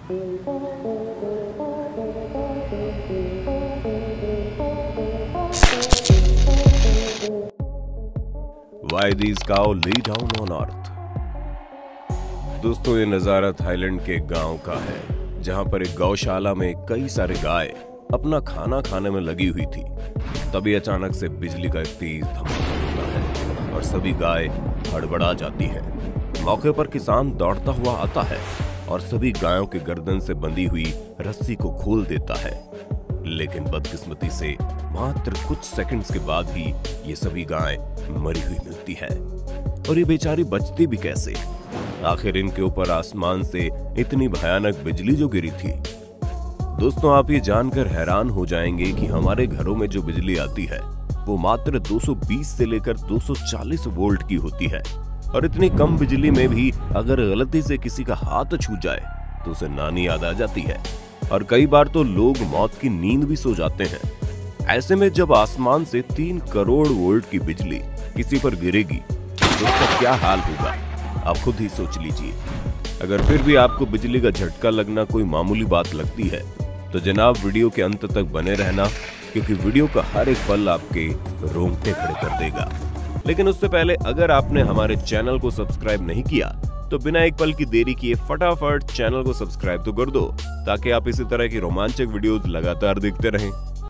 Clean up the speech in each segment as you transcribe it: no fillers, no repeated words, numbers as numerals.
Why these cow lay down on earth? दोस्तों, ये नजारा थाईलैंड के गांव का है, जहां पर एक गौशाला में कई सारे गाय अपना खाना खाने में लगी हुई थी। तभी अचानक से बिजली का एक तेज धमाका होता है और सभी गाय हड़बड़ा जाती है। मौके पर किसान दौड़ता हुआ आता है और सभी गायों के गर्दन से बंधी हुई रस्सी को खोल देता है। लेकिन बदकिस्मती से मात्र कुछ सेकंड्स के बाद ही ये सभी गाय मरी हुई मिलती है। और ये बेचारी बचती भी कैसे? आखिर इनके ऊपर आसमान से इतनी भयानक बिजली जो गिरी थी। दोस्तों, आप ये जानकर हैरान हो जाएंगे कि हमारे घरों में जो बिजली आती है वो मात्र 220 से लेकर 240 वोल्ट की होती है। और इतनी कम बिजली में भी अगर गलती से किसी का हाथ छू जाए तो उसे नानी याद आ जाती है। और कई बार तो लोग मौत की नींद भी सो जाते हैं। ऐसे में जब आसमान से 3 करोड़ वोल्ट की बिजली किसी पर गिरेगी तो उसका क्या हाल होगा, आप खुद ही सोच लीजिए। अगर फिर भी आपको बिजली का झटका लगना कोई मामूली बात लगती है तो जनाब वीडियो के अंत तक बने रहना, क्योंकि वीडियो का हर एक पल आपके रोंगटे खड़े कर देगा। लेकिन उससे पहले अगर आपने हमारे चैनल को सब्सक्राइब नहीं किया तो बिना एक पल की देरी किए फटाफट चैनल को सब्सक्राइब तो कर दो, ताकि आप इसी तरह की रोमांचक वीडियोस लगातार देखते रहें।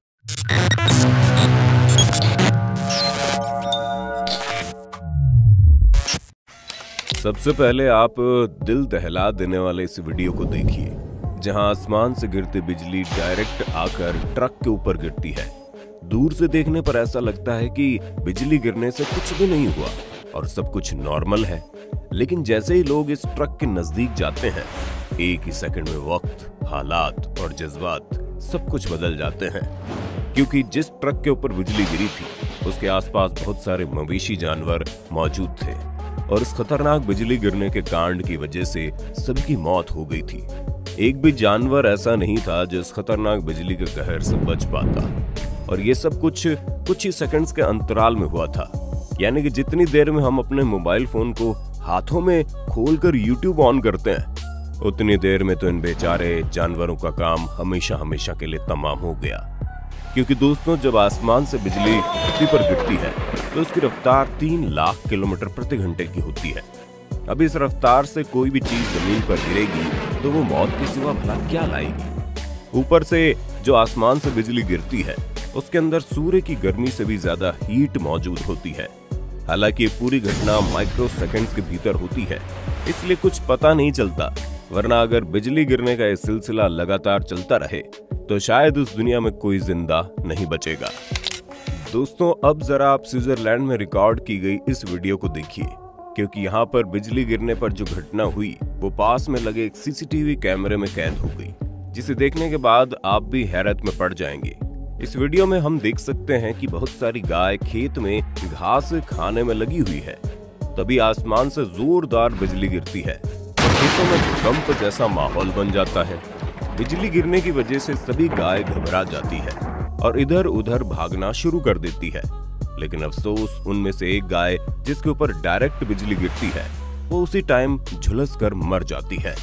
सबसे पहले आप दिल दहला देने वाले इस वीडियो को देखिए, जहां आसमान से गिरती बिजली डायरेक्ट आकर ट्रक के ऊपर गिरती है। दूर से देखने पर ऐसा लगता है कि बिजली गिरने से कुछ भी नहीं हुआ और सब कुछ नॉर्मल है। लेकिन जैसे ही लोग इस ट्रक के नजदीक जाते हैं, एक ही सेकंड में वक्त, हालात और जज्बात सब कुछ बदल जाते हैं। क्योंकि जिस ट्रक के ऊपर बिजली गिरी थी उसके आसपास बहुत सारे मवेशी जानवर मौजूद थे और इस खतरनाक बिजली गिरने के कांड की वजह से सभी की मौत हो गई थी। एक भी जानवर ऐसा नहीं था जो इस खतरनाक बिजली के कहर से बच पाता। और ये सब कुछ ही सेकंड्स के अंतराल में हुआ था। यानी कि जितनी देर में हम अपने मोबाइल फोन को हाथों में खोलकर YouTube ऑन करते हैं, उतनी देर में तो इन बेचारे जानवरों का काम हमेशा हमेशा के लिए तमाम हो गया। क्योंकि दोस्तों, जब आसमान से बिजली धरती पर गिरती है तो उसकी रफ्तार 3 लाख किलोमीटर प्रति घंटे की होती है। अब इस रफ्तार से कोई भी चीज जमीन पर गिरेगी तो वो मौत के सिवा भला क्या लाएगी। ऊपर से जो आसमान से बिजली गिरती है उसके अंदर सूर्य की गर्मी से भी ज्यादा हीट मौजूद होती है। हालांकि ये पूरी घटना माइक्रो सेकंड्स के भीतर होती है, इसलिए कुछ पता नहीं चलता। वरना अगर बिजली गिरने का ये सिलसिला लगातार चलता रहे तो शायद उस दुनिया में कोई जिंदा नहीं बचेगा। दोस्तों, अब जरा आप स्विट्जरलैंड में रिकॉर्ड की गई इस वीडियो को देखिए, क्योंकि यहाँ पर बिजली गिरने पर जो घटना हुई वो पास में लगे एक CCTV कैमरे में कैद हो गई, जिसे देखने के बाद आप भी हैरत में पड़ जाएंगे। इस वीडियो में हम देख सकते हैं कि बहुत सारी गाय खेत में घास खाने में लगी हुई है। तभी आसमान से जोरदार बिजली गिरती है और खेतों में भूकंप जैसा माहौल बन जाता है। बिजली गिरने की वजह से सभी गाय घबरा जाती है और इधर उधर भागना शुरू कर देती है। लेकिन अफसोस, उनमें से एक गाय जिसके ऊपर डायरेक्ट बिजली गिरती है वो उसी टाइम झुलस कर मर जाती है।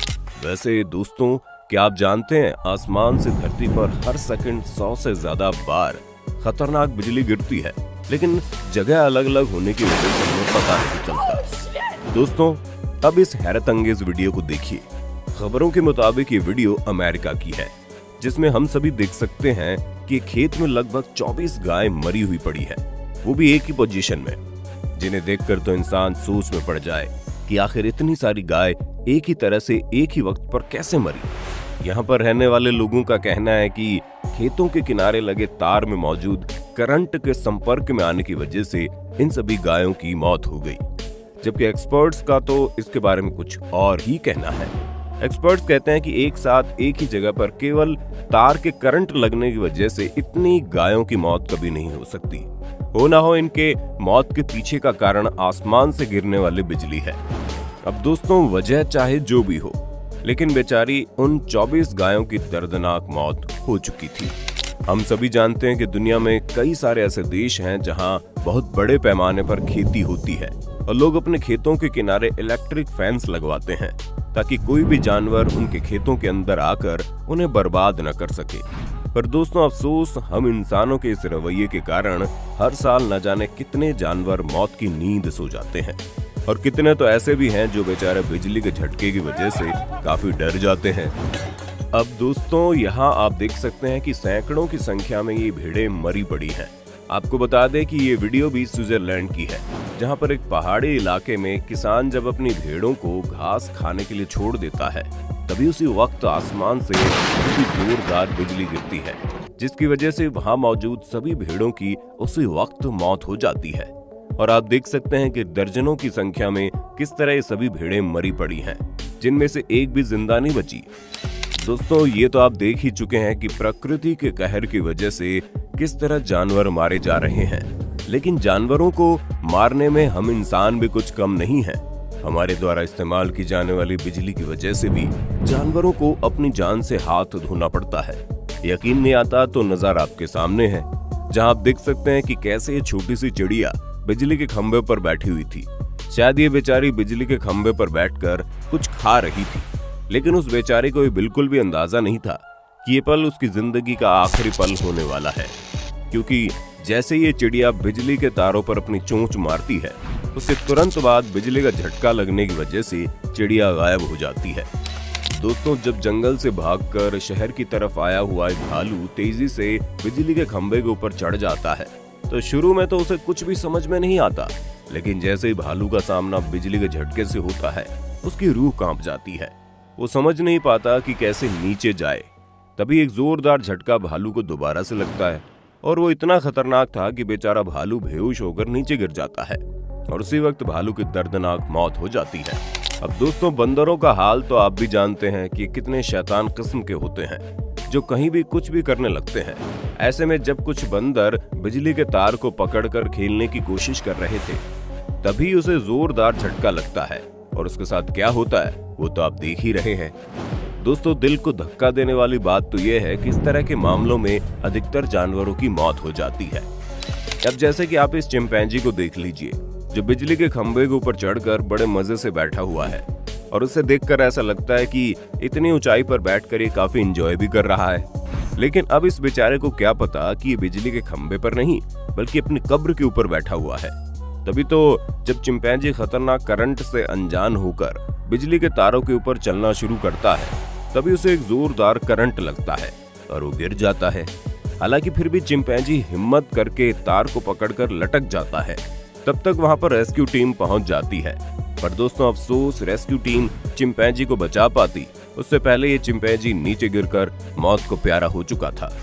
वैसे दोस्तों, क्या आप जानते हैं आसमान से धरती पर हर सेकंड 100 से ज्यादा बार खतरनाक बिजली गिरती है, लेकिन जगह अलग अलग होने की वजह से हमें पता नहीं चलता। दोस्तों, अब इस हैरत अंगेज वीडियो को देखिए। खबरों के मुताबिक ये वीडियो अमेरिका की है, जिसमें हम सभी देख सकते हैं कि खेत में लगभग 24 गाय मरी हुई पड़ी है, वो भी एक ही पोजीशन में, जिन्हें देखकर तो इंसान सोच में पड़ जाए कि आखिर इतनी सारी गाय एक ही तरह से एक ही वक्त पर कैसे मरी। यहाँ पर रहने वाले लोगों का कहना है कि खेतों के किनारे लगे तार में मौजूद करंट के संपर्क में आने की वजह से इन सभी गायों की मौत हो गई। जबकि एक्सपर्ट्स का तो इसके बारे में कुछ और ही कहना है। एक्सपर्ट्स कहते हैं कि एक साथ एक ही जगह पर केवल तार के करंट लगने की वजह से इतनी गायों की मौत कभी नहीं हो सकती। हो ना हो इनके मौत के पीछे का कारण आसमान से गिरने वाली बिजली है। अब दोस्तों, वजह चाहे जो भी हो, लेकिन बेचारी उन 24 गायों की दर्दनाक मौत हो चुकी थी। हम सभी जानते हैं कि दुनिया में कई सारे ऐसे देश हैं जहां बहुत बड़े पैमाने पर खेती होती है और लोग अपने खेतों के किनारे इलेक्ट्रिक फैंस लगवाते हैं। ताकि कोई भी जानवर उनके खेतों के अंदर आकर उन्हें बर्बाद न कर सके। पर दोस्तों अफसोस, हम इंसानों के इस रवैये के कारण हर साल न जाने कितने जानवर मौत की नींद सो जाते हैं और कितने तो ऐसे भी हैं जो बेचारे बिजली के झटके की वजह से काफी डर जाते हैं। अब दोस्तों यहाँ आप देख सकते हैं कि सैकड़ों की संख्या में ये भेड़ें मरी पड़ी हैं। आपको बता दें कि ये वीडियो भी स्विट्जरलैंड की है, जहाँ पर एक पहाड़ी इलाके में किसान जब अपनी भेड़ों को घास खाने के लिए छोड़ देता है, तभी उसी वक्त आसमान से जोरदार बिजली गिरती है, जिसकी वजह से वहां मौजूद सभी भेड़ों की उसी वक्त मौत हो जाती है। और आप देख सकते हैं कि दर्जनों की संख्या में किस तरह ये सभी भेड़ें मरी पड़ी हैं, जिनमें से एक भी जिंदा नहीं बची। दोस्तों ये तो आप देख ही चुके हैं कि प्रकृति के कहर की वजह से किस तरह जानवर मारे जा रहे हैं, लेकिन जानवरों को मारने में हम इंसान भी कुछ कम नहीं हैं। हमारे द्वारा इस्तेमाल की जाने वाली बिजली की वजह से भी जानवरों को अपनी जान से हाथ धोना पड़ता है। यकीन नहीं आता तो नजारा आपके सामने है, जहां आप देख सकते हैं कि कैसे ये छोटी सी चिड़िया बिजली के खंभे पर बैठी हुई थी। शायद ये बेचारी बिजली के खंभे पर बैठकर कुछ खा रही थी, लेकिन उस बेचारी को ये बिल्कुल भी अंदाजा नहीं था कि ये पल उसकी जिंदगी का आखिरी पल होने वाला है, क्योंकि जैसे ये चिड़िया बिजली के तारों पर अपनी चोंच मारती है, उसके तुरंत बाद बिजली का झटका लगने की वजह से चिड़िया गायब हो जाती है। दोस्तों जब जंगल से भागकर शहर की तरफ आया हुआ एक भालू तेजी से बिजली के खंभे के ऊपर चढ़ जाता है, तो शुरू में तो उसे कुछ भी समझ में नहीं आता, लेकिन जैसे ही भालू का सामना बिजली के झटके से होता है, उसकी रूह कांप जाती है। वो समझ नहीं पाता कि कैसे नीचे जाए। तभी एक जोरदार झटका भालू को दोबारा से लगता है और वो इतना खतरनाक था कि बेचारा भालू बेहोश होकर नीचे गिर जाता है और उसी वक्त भालू की दर्दनाक मौत हो जाती है। अब दोस्तों बंदरों का हाल तो आप भी जानते हैं कि कितने शैतान किस्म के होते हैं, जो कहीं भी कुछ भी करने लगते हैं। ऐसे में जब कुछ बंदर बिजली के तार को पकड़कर खेलने की कोशिश कर रहे थे, तभी उसे जोरदार झटका लगता है और उसके साथ क्या होता है वो तो आप देख ही रहे हैं। दोस्तों दिल को धक्का देने वाली बात तो यह है कि इस तरह के मामलों में अधिकतर जानवरों की मौत हो जाती है। अब जैसे कि आप इस चिंपैंजी को देख लीजिए, जो बिजली के खंभे के ऊपर चढ़कर बड़े मजे से बैठा हुआ है और उसे देखकर ऐसा लगता है कि इतनी ऊंचाई पर बैठकर ये काफी एंजॉय भी कर रहा है। लेकिन अब इस बेचारे को क्या पता कि ये बिजली के खंभे पर नहीं बल्कि अपनी कब्र के ऊपर बैठा हुआ है। तभी तो जब चिंपैंजी खतरनाक करंट से अनजान होकर बिजली के तारों के ऊपर चलना शुरू करता है, तभी उसे एक जोरदार करंट लगता है और वो गिर जाता है। हालांकि फिर भी चिंपैंजी हिम्मत करके तार को पकड़कर लटक जाता है। तब तक वहां पर रेस्क्यू टीम पहुंच जाती है, पर दोस्तों अफसोस रेस्क्यू टीम चिंपैंजी को बचा पाती उससे पहले ये चिंपैंजी नीचे गिरकर मौत को प्यारा हो चुका था।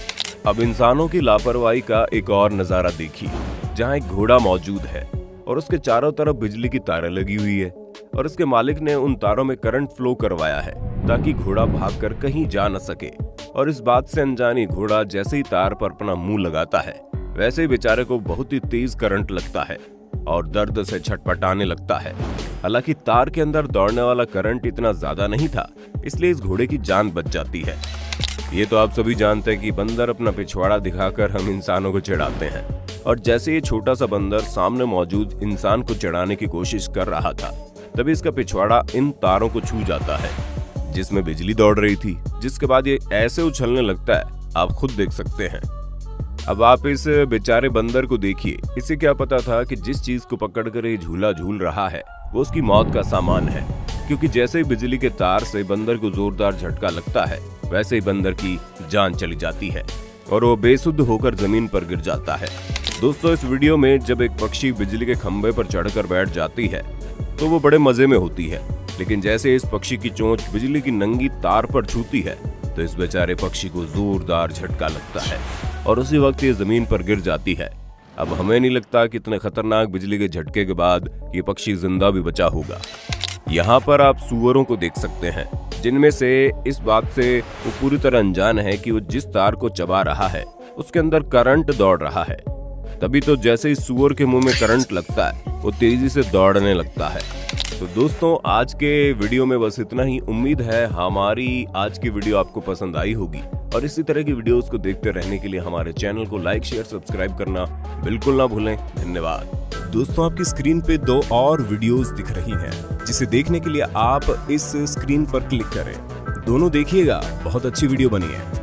अब इंसानों की लापरवाही का एक और नजारा देखिए, जहां एक घोड़ा मौजूद है और उसके चारों तरफ बिजली की तारें लगी हुई है और उसके मालिक ने उन तारों में करंट फ्लो करवाया है ताकि घोड़ा भागकर कहीं जा न सके। और इस बात से अनजानी घोड़ा जैसे ही तार पर अपना मुंह लगाता है, वैसे ही बेचारे को बहुत ही तेज करंट लगता है और दर्द से छटपटाने लगता है। हालांकि तार के अंदर दौड़ने वाला करंट इतना ज्यादा नहीं था, इसलिए इस घोड़े की जान बच जाती है। ये तो आप सभी जानते हैं कि बंदर अपना पिछवाड़ा दिखाकर हम इंसानों को चिढ़ाते हैं, और जैसे ये छोटा सा बंदर सामने मौजूद इंसान को चिढ़ाने की कोशिश कर रहा था, तभी इसका पिछवाड़ा इन तारों को छू जाता है जिसमें बिजली दौड़ रही थी, जिसके बाद ये ऐसे उछलने लगता है, आप खुद देख सकते हैं। अब आप इस बेचारे बंदर को देखिए, इसे क्या पता था कि जिस चीज को पकड़कर ये झूला झूल रहा है वो उसकी मौत का सामान है, क्योंकि जैसे ही बिजली के तार से बंदर को जोरदार झटका लगता है, वैसे ही बंदर की जान चली जाती है और वो बेसुध होकर जमीन पर गिर जाता है। दोस्तों इस वीडियो में जब एक पक्षी बिजली के खंभे पर चढ़कर बैठ जाती है तो वो बड़े मजे में होती है, लेकिन जैसे इस पक्षी की चोंच बिजली की नंगी तार पर छूती है तो इस बेचारे पक्षी को जोरदार झटका लगता है और उसी वक्त ये जमीन पर गिर जाती है। अब हमें नहीं लगता कि इतने खतरनाक बिजली के झटके के बाद ये पक्षी जिंदा भी बचा होगा। यहाँ पर आप सूअरों को देख सकते हैं, जिनमें से इस बात से वो पूरी तरह अनजान है कि वो जिस तार को चबा रहा है उसके अंदर करंट दौड़ रहा है। तभी तो जैसे ही सूअर के मुंह में करंट लगता है वो तेजी से दौड़ने लगता है। तो दोस्तों आज के वीडियो में बस इतना ही। उम्मीद है हमारी आज की वीडियो आपको पसंद आई होगी, और इसी तरह की वीडियोस को देखते रहने के लिए हमारे चैनल को लाइक शेयर सब्सक्राइब करना बिल्कुल ना भूलें। धन्यवाद। दोस्तों आपकी स्क्रीन पे 2 और वीडियोस दिख रही हैं, जिसे देखने के लिए आप इस स्क्रीन पर क्लिक करें। दोनों देखिएगा, बहुत अच्छी वीडियो बनी है।